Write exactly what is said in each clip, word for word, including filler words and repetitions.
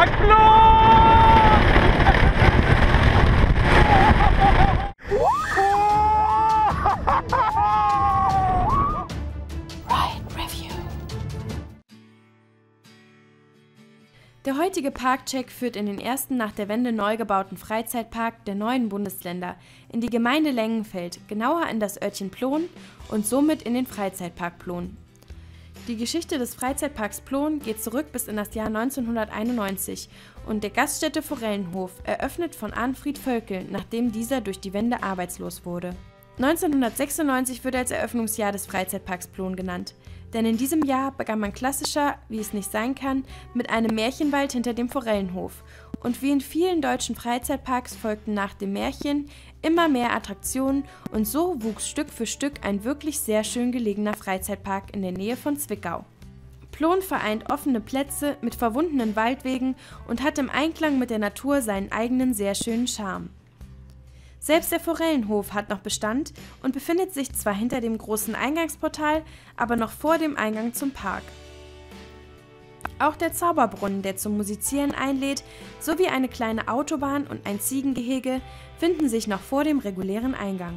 Freizeitpark Der heutige Parkcheck führt in den ersten nach der Wende neu gebauten Freizeitpark der neuen Bundesländer in die Gemeinde Lengenfeld, genauer in das Örtchen Plon und somit in den Freizeitpark Plon. Die Geschichte des Freizeitparks Plon geht zurück bis in das Jahr neunzehnhunderteinundneunzig und der Gaststätte Forellenhof, eröffnet von Arnfried Völkel, nachdem dieser durch die Wende arbeitslos wurde. neunzehnhundertsechsundneunzig wird als Eröffnungsjahr des Freizeitparks Plon genannt, denn in diesem Jahr begann man klassischer, wie es nicht sein kann, mit einem Märchenwald hinter dem Forellenhof. Und wie in vielen deutschen Freizeitparks folgten nach dem Märchen immer mehr Attraktionen und so wuchs Stück für Stück ein wirklich sehr schön gelegener Freizeitpark in der Nähe von Zwickau. Plon vereint offene Plätze mit verwundenen Waldwegen und hat im Einklang mit der Natur seinen eigenen sehr schönen Charme. Selbst der Forellenhof hat noch Bestand und befindet sich zwar hinter dem großen Eingangsportal, aber noch vor dem Eingang zum Park. Auch der Zauberbrunnen, der zum Musizieren einlädt, sowie eine kleine Autobahn und ein Ziegengehege finden sich noch vor dem regulären Eingang.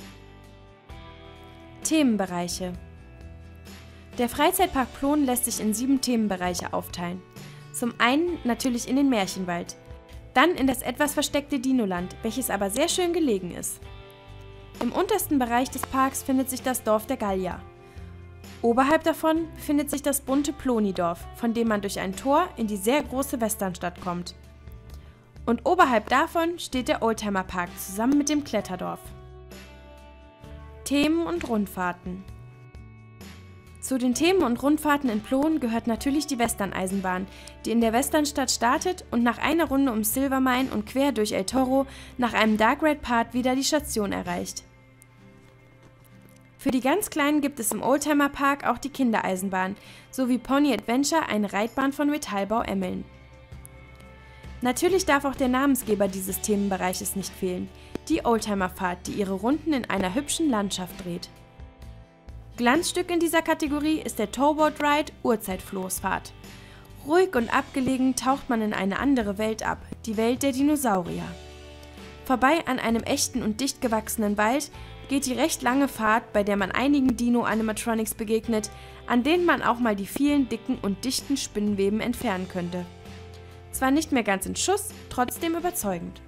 Themenbereiche. Der Freizeitpark Plon lässt sich in sieben Themenbereiche aufteilen. Zum einen natürlich in den Märchenwald. Dann in das etwas versteckte Dinoland, welches aber sehr schön gelegen ist. Im untersten Bereich des Parks findet sich das Dorf der Gallier. Oberhalb davon befindet sich das bunte Plonidorf, von dem man durch ein Tor in die sehr große Westernstadt kommt. Und oberhalb davon steht der Oldtimerpark zusammen mit dem Kletterdorf. Themen und Rundfahrten. Zu den Themen und Rundfahrten in Plon gehört natürlich die Western-Eisenbahn, die in der Westernstadt startet und nach einer Runde um Silvermine und quer durch El Toro nach einem Dark Ride Part wieder die Station erreicht. Für die ganz Kleinen gibt es im Oldtimer-Park auch die Kindereisenbahn, sowie Pony Adventure, eine Reitbahn von Metallbau Emmeln. Natürlich darf auch der Namensgeber dieses Themenbereiches nicht fehlen, die Oldtimerfahrt, die ihre Runden in einer hübschen Landschaft dreht. Glanzstück in dieser Kategorie ist der Towboat Ride Urzeitfloßfahrt. Ruhig und abgelegen taucht man in eine andere Welt ab, die Welt der Dinosaurier. Vorbei an einem echten und dicht gewachsenen Wald geht die recht lange Fahrt, bei der man einigen Dino-Animatronics begegnet, an denen man auch mal die vielen dicken und dichten Spinnenweben entfernen könnte. Zwar nicht mehr ganz in Schuss, trotzdem überzeugend.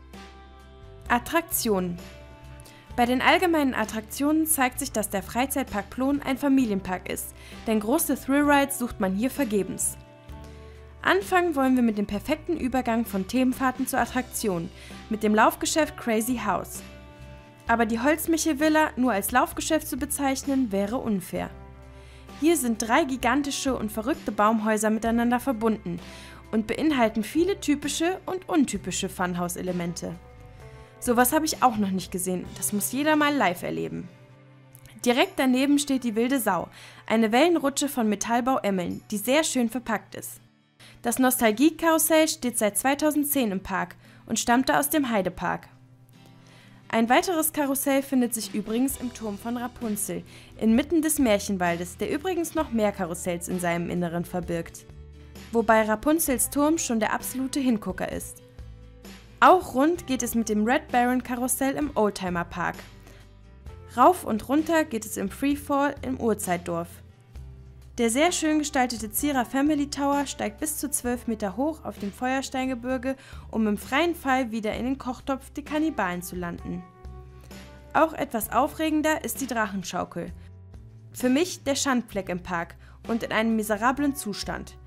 Attraktionen. Bei den allgemeinen Attraktionen zeigt sich, dass der Freizeitpark Plon ein Familienpark ist, denn große Thrill-Rides sucht man hier vergebens. Anfangen wollen wir mit dem perfekten Übergang von Themenfahrten zu Attraktionen, mit dem Laufgeschäft Crazy House. Aber die Holzmichel-Villa nur als Laufgeschäft zu bezeichnen, wäre unfair. Hier sind drei gigantische und verrückte Baumhäuser miteinander verbunden und beinhalten viele typische und untypische Funhouse-Elemente. Sowas habe ich auch noch nicht gesehen, das muss jeder mal live erleben. Direkt daneben steht die Wilde Sau, eine Wellenrutsche von Metallbau Emmeln, die sehr schön verpackt ist. Das Nostalgie-Karussell steht seit zweitausendzehn im Park und stammte aus dem Heidepark. Ein weiteres Karussell findet sich übrigens im Turm von Rapunzel, inmitten des Märchenwaldes, der übrigens noch mehr Karussells in seinem Inneren verbirgt. Wobei Rapunzels Turm schon der absolute Hingucker ist. Auch rund geht es mit dem Red Baron Karussell im Oldtimer Park. Rauf und runter geht es im Freefall im Urzeitdorf. Der sehr schön gestaltete Zierer Family Tower steigt bis zu zwölf Meter hoch auf dem Feuersteingebirge, um im freien Fall wieder in den Kochtopf der Kannibalen zu landen. Auch etwas aufregender ist die Drachenschaukel. Für mich der Schandfleck im Park und in einem miserablen Zustand.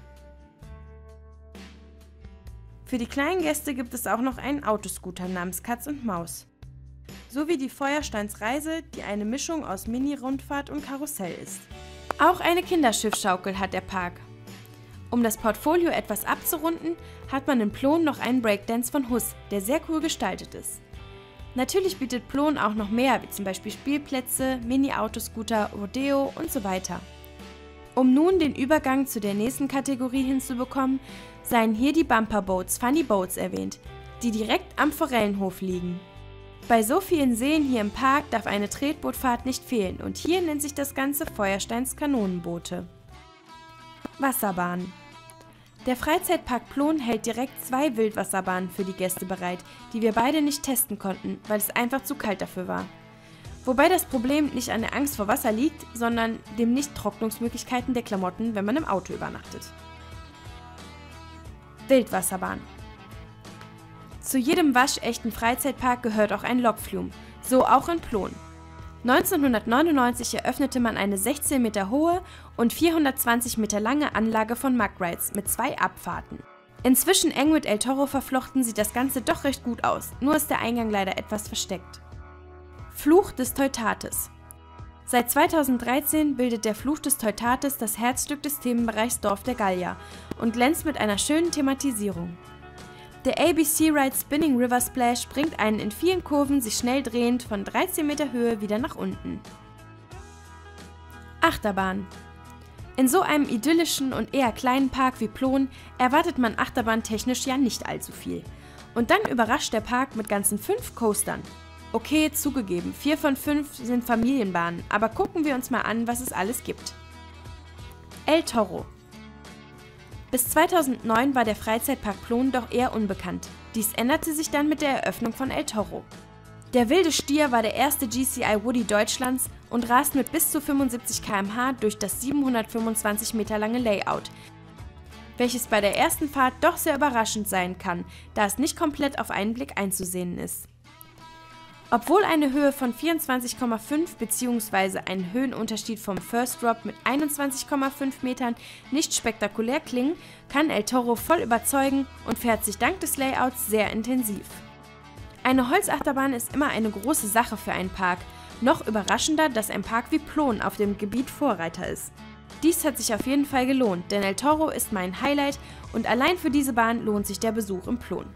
Für die kleinen Gäste gibt es auch noch einen Autoscooter namens Katz und Maus. Sowie die Feuersteinsreise, die eine Mischung aus Mini-Rundfahrt und Karussell ist. Auch eine Kinderschiffschaukel hat der Park. Um das Portfolio etwas abzurunden, hat man in Plon noch einen Breakdance von Huss, der sehr cool gestaltet ist. Natürlich bietet Plon auch noch mehr, wie zum Beispiel Spielplätze, Mini-Autoscooter, Rodeo und so weiter. Um nun den Übergang zu der nächsten Kategorie hinzubekommen, seien hier die Bumper Boats Funny Boats erwähnt, die direkt am Forellenhof liegen. Bei so vielen Seen hier im Park darf eine Tretbootfahrt nicht fehlen und hier nennt sich das Ganze Feuersteins Kanonenboote. Wasserbahn. Der Freizeitpark Plon hält direkt zwei Wildwasserbahnen für die Gäste bereit, die wir beide nicht testen konnten, weil es einfach zu kalt dafür war. Wobei das Problem nicht an der Angst vor Wasser liegt, sondern den Nicht-Trocknungsmöglichkeiten der Klamotten, wenn man im Auto übernachtet. Wildwasserbahn. Zu jedem waschechten Freizeitpark gehört auch ein Lokflume, so auch in Plon. neunzehnhundertneunundneunzig eröffnete man eine sechzehn Meter hohe und vierhundertzwanzig Meter lange Anlage von Mug Rides mit zwei Abfahrten. Inzwischen eng mit El Toro verflochten sieht das Ganze doch recht gut aus, nur ist der Eingang leider etwas versteckt. Fluch des Teutates. Seit zweitausenddreizehn bildet der Fluch des Teutates das Herzstück des Themenbereichs Dorf der Gallier und glänzt mit einer schönen Thematisierung. Der A B C-Ride Spinning River Splash bringt einen in vielen Kurven sich schnell drehend von dreizehn Meter Höhe wieder nach unten. Achterbahn. In so einem idyllischen und eher kleinen Park wie Plon erwartet man achterbahntechnisch ja nicht allzu viel. Und dann überrascht der Park mit ganzen fünf Coastern. Okay, zugegeben, vier von fünf sind Familienbahnen, aber gucken wir uns mal an, was es alles gibt. El Toro. Bis zweitausendneun war der Freizeitpark Plon doch eher unbekannt. Dies änderte sich dann mit der Eröffnung von El Toro. Der wilde Stier war der erste G C I Woody Deutschlands und rast mit bis zu fünfundsiebzig Kilometer pro Stunde durch das siebenhundertfünfundzwanzig Meter lange Layout, welches bei der ersten Fahrt doch sehr überraschend sein kann, da es nicht komplett auf einen Blick einzusehen ist. Obwohl eine Höhe von vierundzwanzig Komma fünf bzw. ein Höhenunterschied vom First Drop mit einundzwanzig Komma fünf Metern nicht spektakulär klingen, kann El Toro voll überzeugen und fährt sich dank des Layouts sehr intensiv. Eine Holzachterbahn ist immer eine große Sache für einen Park, noch überraschender, dass ein Park wie Plon auf dem Gebiet Vorreiter ist. Dies hat sich auf jeden Fall gelohnt, denn El Toro ist mein Highlight und allein für diese Bahn lohnt sich der Besuch im Plon.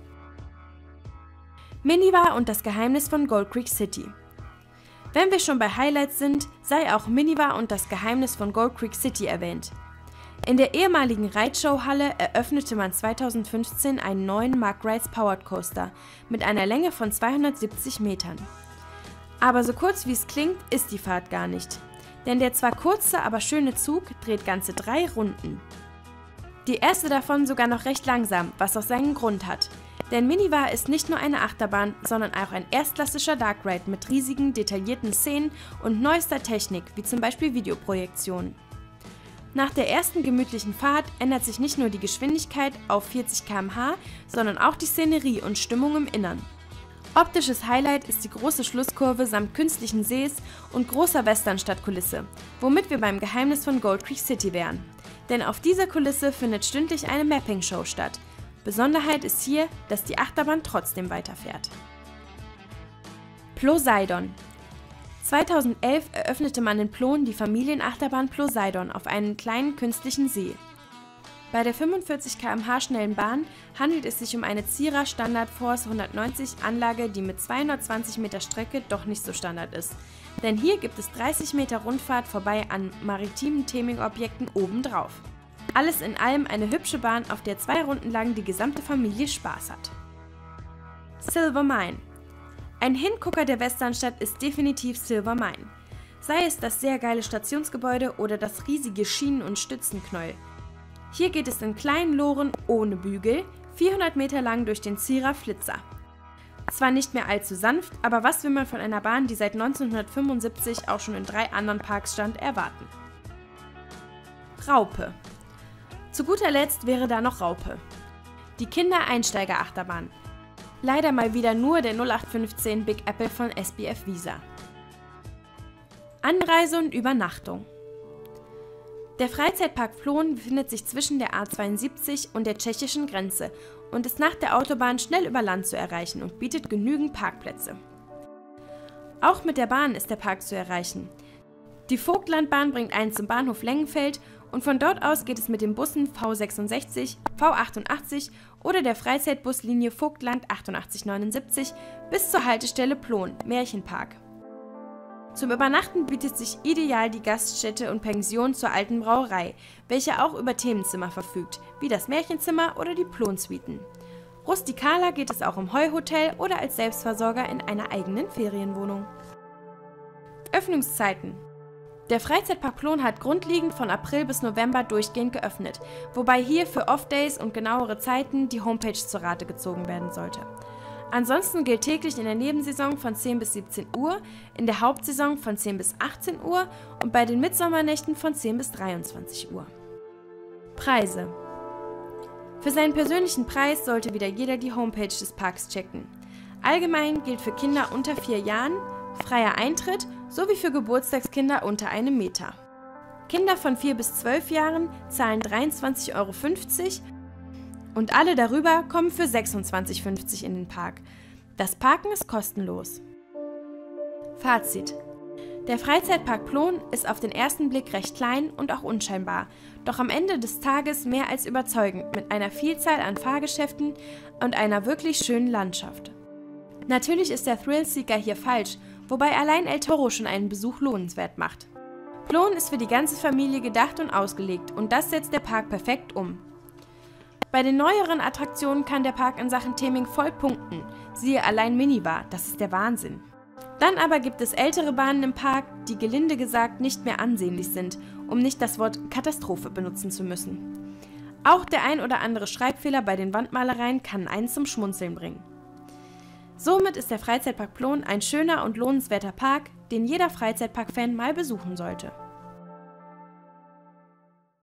Miniva und das Geheimnis von Gold Creek City. Wenn wir schon bei Highlights sind, sei auch Miniva und das Geheimnis von Gold Creek City erwähnt. In der ehemaligen Ride-Show-Halle eröffnete man zweitausendfünfzehn einen neuen Mug Rides Powered Coaster mit einer Länge von zweihundertsiebzig Metern. Aber so kurz wie es klingt, ist die Fahrt gar nicht. Denn der zwar kurze, aber schöne Zug dreht ganze drei Runden. Die erste davon sogar noch recht langsam, was auch seinen Grund hat. Denn Miniva ist nicht nur eine Achterbahn, sondern auch ein erstklassischer Dark Ride mit riesigen, detaillierten Szenen und neuester Technik, wie zum Beispiel Videoprojektionen. Nach der ersten gemütlichen Fahrt ändert sich nicht nur die Geschwindigkeit auf vierzig Kilometer pro Stunde, sondern auch die Szenerie und Stimmung im Innern. Optisches Highlight ist die große Schlusskurve samt künstlichen Sees und großer Westernstadtkulisse, womit wir beim Geheimnis von Gold Creek City wären. Denn auf dieser Kulisse findet stündlich eine Mapping-Show statt. Besonderheit ist hier, dass die Achterbahn trotzdem weiterfährt. Ploseidon. zweitausendelf eröffnete man in Plon die Familienachterbahn Ploseidon auf einem kleinen künstlichen See. Bei der fünfundvierzig Kilometer pro Stunde schnellen Bahn handelt es sich um eine Zierer Standard Force hundertneunzig Anlage, die mit zweihundertzwanzig Meter Strecke doch nicht so Standard ist. Denn hier gibt es dreißig Meter Rundfahrt vorbei an maritimen Theming-Objekten obendrauf. Alles in allem eine hübsche Bahn, auf der zwei Runden lang die gesamte Familie Spaß hat. Silver Mine. Ein Hingucker der Westernstadt ist definitiv Silver Mine. Sei es das sehr geile Stationsgebäude oder das riesige Schienen- und Stützenknäuel. Hier geht es in kleinen Loren ohne Bügel, vierhundert Meter lang durch den Zierer Flitzer. Zwar nicht mehr allzu sanft, aber was will man von einer Bahn, die seit neunzehnhundertfünfundsiebzig auch schon in drei anderen Parks stand, erwarten? Raupe. Zu guter Letzt wäre da noch Raupe. Die Kinder-Einsteiger-Achterbahn. Leider mal wieder nur der null acht fünfzehn Big Apple von S B F Visa. Anreise und Übernachtung. Der Freizeitpark Plon befindet sich zwischen der A zweiundsiebzig und der tschechischen Grenze und ist nach der Autobahn schnell über Land zu erreichen und bietet genügend Parkplätze. Auch mit der Bahn ist der Park zu erreichen. Die Vogtlandbahn bringt einen zum Bahnhof Lengenfeld und von dort aus geht es mit den Bussen V sechsundsechzig, V achtundachtzig oder der Freizeitbuslinie Vogtland achtundachtzig neunundsiebzig bis zur Haltestelle Plon, Märchenpark. Zum Übernachten bietet sich ideal die Gaststätte und Pension zur Alten Brauerei, welche auch über Themenzimmer verfügt, wie das Märchenzimmer oder die Plon-Suiten. Rustikaler geht es auch im Heuhotel oder als Selbstversorger in einer eigenen Ferienwohnung. Öffnungszeiten. Der Freizeitpark Plon hat grundlegend von April bis November durchgehend geöffnet, wobei hier für Off-Days und genauere Zeiten die Homepage zur Rate gezogen werden sollte. Ansonsten gilt täglich in der Nebensaison von zehn bis siebzehn Uhr, in der Hauptsaison von zehn bis achtzehn Uhr und bei den Mitsommernächten von zehn bis dreiundzwanzig Uhr. Preise. Für seinen persönlichen Preis sollte wieder jeder die Homepage des Parks checken. Allgemein gilt für Kinder unter vier Jahren freier Eintritt sowie für Geburtstagskinder unter einem Meter. Kinder von vier bis zwölf Jahren zahlen dreiundzwanzig Euro fünfzig und alle darüber kommen für sechsundzwanzig Euro fünfzig in den Park. Das Parken ist kostenlos. Fazit: Der Freizeitpark Plon ist auf den ersten Blick recht klein und auch unscheinbar, doch am Ende des Tages mehr als überzeugend mit einer Vielzahl an Fahrgeschäften und einer wirklich schönen Landschaft. Natürlich ist der Thrill-Seeker hier falsch, wobei allein El Toro schon einen Besuch lohnenswert macht. Plon ist für die ganze Familie gedacht und ausgelegt und das setzt der Park perfekt um. Bei den neueren Attraktionen kann der Park in Sachen Theming voll punkten, siehe allein Minibar, das ist der Wahnsinn. Dann aber gibt es ältere Bahnen im Park, die gelinde gesagt nicht mehr ansehnlich sind, um nicht das Wort Katastrophe benutzen zu müssen. Auch der ein oder andere Schreibfehler bei den Wandmalereien kann einen zum Schmunzeln bringen. Somit ist der Freizeitpark Plon ein schöner und lohnenswerter Park, den jeder Freizeitpark-Fan mal besuchen sollte.